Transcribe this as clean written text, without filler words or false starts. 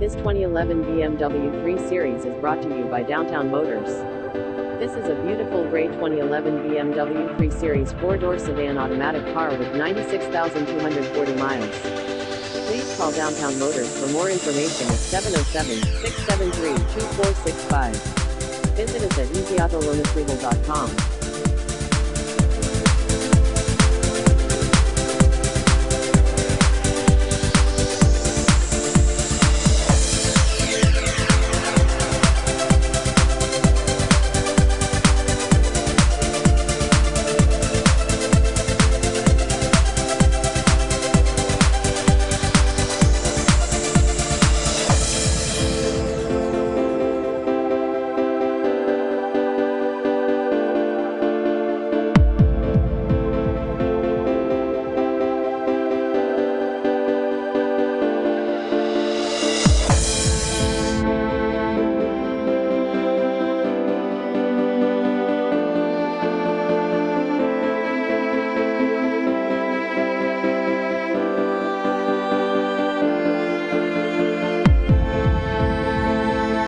This 2011 BMW 3 Series is brought to you by Downtown Motors. This is a beautiful gray 2011 BMW 3 Series 4-door sedan automatic car with 96,240 miles. Please call Downtown Motors for more information at 707-673-2465. Visit us at easyautoloanapproval.com.